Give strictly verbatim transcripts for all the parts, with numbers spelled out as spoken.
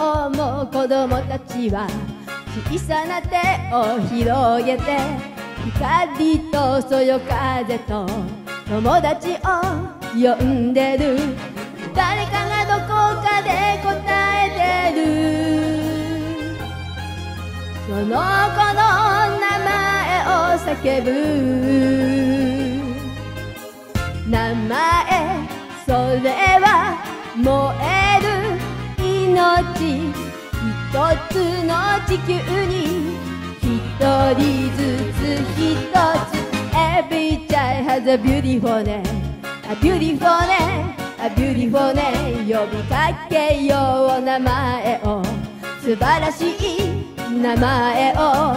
今日も子供たちは小さな手を広げて、光とそよ風と友達を呼んでる。誰かがどこかで答えてる。その子の名前を叫ぶ。名前、それは燃える命。一つの地球に一人ずつ一つ。 Every child has a beautiful name, a beautiful name, a beautiful name。 呼びかけよう名前を、素晴らしい名前を。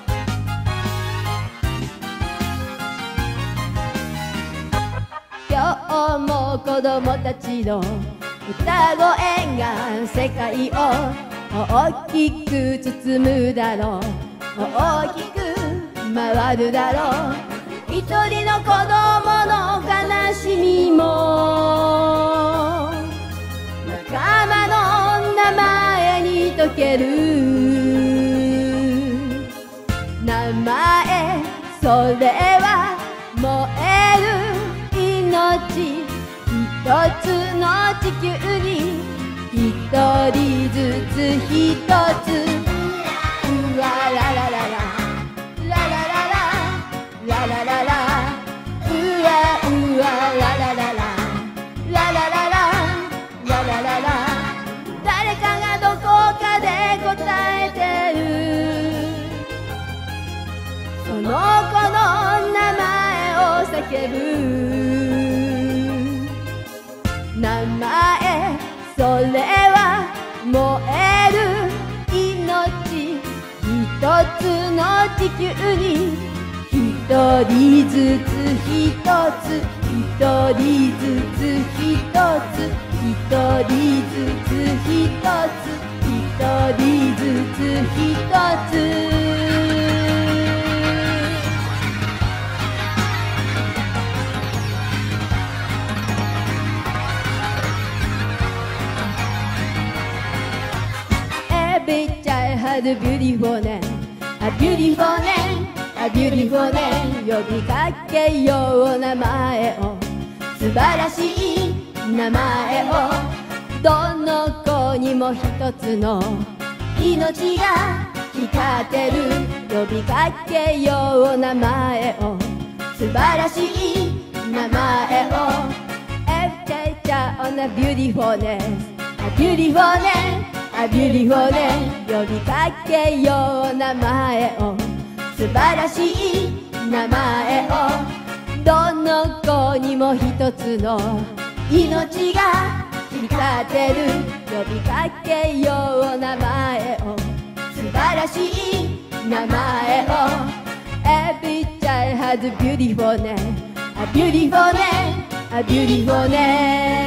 今日も子供たちの歌声が世界を大きく包むだろう。大きく回るだろう。一人の子供の悲しみも仲間の名前に溶ける。名前、それは燃える命。一つの地球に一人ずつ一つ。うわららららららららららら、うわうわらららららららららららら。誰かがどこかで答えてる。その子の名前を叫ぶ。名前、それは燃える命。一つの地球に一人ずつ一つ。一人ずつ一つ。一人ずつ一つ。一人ずつ一つ。Every child has a beautiful name, a beautiful name, a beautiful name。 呼びかけよう名前を、素晴らしい名前を。どの子にも一つの命が光ってる。呼びかけよう名前を、素晴らしい名前を。Every child on a beautiful name, a beautiful name, a beautiful name。 呼びかけよう名前を、素晴らしい名前を。どの子にも一つの命が光ってる。呼びかけよう名前を、素晴らしい名前を。 Every child has a beautiful name, a beautiful name, a beautiful name。